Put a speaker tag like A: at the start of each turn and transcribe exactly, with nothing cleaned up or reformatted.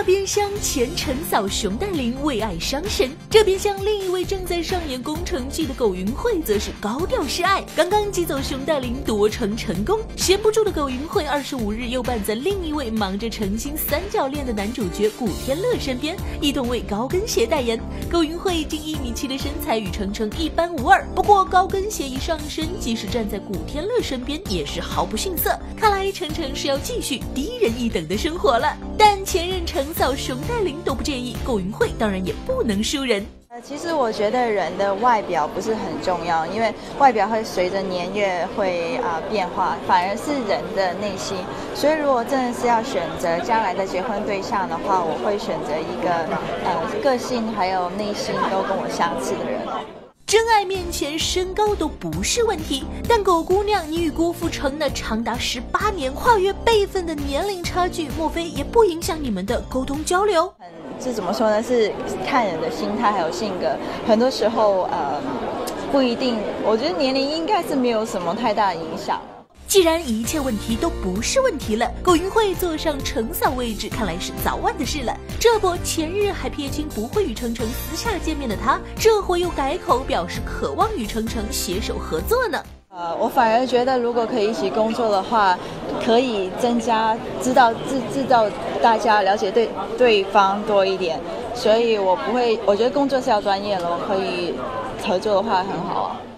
A: 那边厢前陈嫂熊黛林为爱伤神，这边厢另一位正在上演宫城剧的苟云慧则是高调示爱。刚刚击走熊黛林夺城成功，闲不住的苟云慧二十五日又伴在另一位忙着澄清三角恋的男主角古天乐身边，一同为高跟鞋代言。苟云慧近一米七的身材与程程一般无二，不过高跟鞋一上身，即使站在古天乐身边也是毫不逊色。看来程程是要继续低人一等的生活了。但前任程嫂熊黛林都不介意，苟云慧当然也不能输人。
B: 呃，其实我觉得人的外表不是很重要，因为外表会随着年月会啊、呃、变化，反而是人的内心。所以如果真的是要选择将来的结婚对象的话，我会选择一个呃个性还有内心都跟我相似的人。
A: 真爱面前身高都不是问题，但狗姑娘你与郭富城那长达十八年跨越辈分的年龄差距，莫非也不影响你们的沟通交流？
B: 嗯，这怎么说呢？是看人的心态还有性格，很多时候呃不一定。我觉得年龄应该是没有什么太大的影响。
A: 既然一切问题都不是问题了，苟云慧坐上程嫂位置看来是早晚的事了。这不，前日还撇清不会与程程私下见面的他，这回又改口表示渴望与程程携手合作呢。
B: 呃，我反而觉得如果可以一起工作的话，可以增加知道制制造大家了解对对方多一点，所以我不会，我觉得工作是要专业了，可以合作的话很好啊。